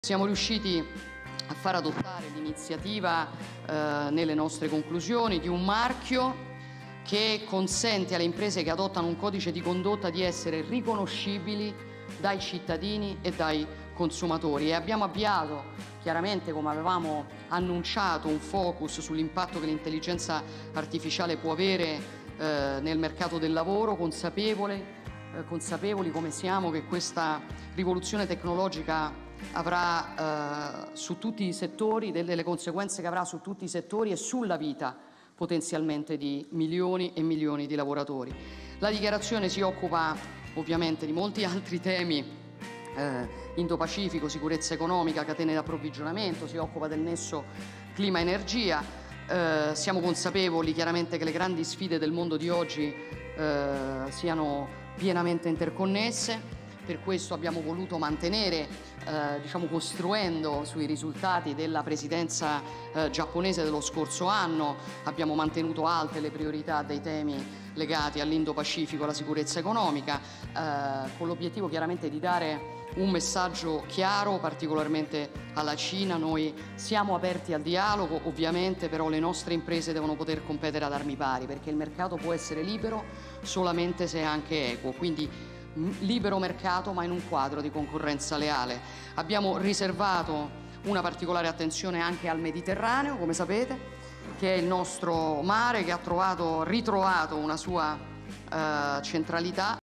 Siamo riusciti a far adottare l'iniziativa nelle nostre conclusioni di un marchio che consente alle imprese che adottano un codice di condotta di essere riconoscibili dai cittadini e dai consumatori, e abbiamo avviato chiaramente, come avevamo annunciato, un focus sull'impatto che l'intelligenza artificiale può avere nel mercato del lavoro, consapevoli come siamo che questa rivoluzione tecnologica avrà su tutti i settori delle conseguenze che avrà su tutti i settori e sulla vita potenzialmente di milioni e milioni di lavoratori. La dichiarazione si occupa ovviamente di molti altri temi, Indo-Pacifico, sicurezza economica, catene di approvvigionamento, si occupa del nesso clima-energia. Siamo consapevoli chiaramente che le grandi sfide del mondo di oggi siano pienamente interconnesse. Per questo abbiamo voluto mantenere, costruendo sui risultati della presidenza giapponese dello scorso anno, abbiamo mantenuto alte le priorità dei temi legati all'Indo-Pacifico e alla sicurezza economica, con l'obiettivo chiaramente di dare un messaggio chiaro, particolarmente alla Cina. Noi siamo aperti al dialogo, ovviamente, però le nostre imprese devono poter competere ad armi pari, perché il mercato può essere libero solamente se è anche equo. Quindi libero mercato, ma in un quadro di concorrenza leale. Abbiamo riservato una particolare attenzione anche al Mediterraneo, come sapete, che è il nostro mare che ha ritrovato una sua centralità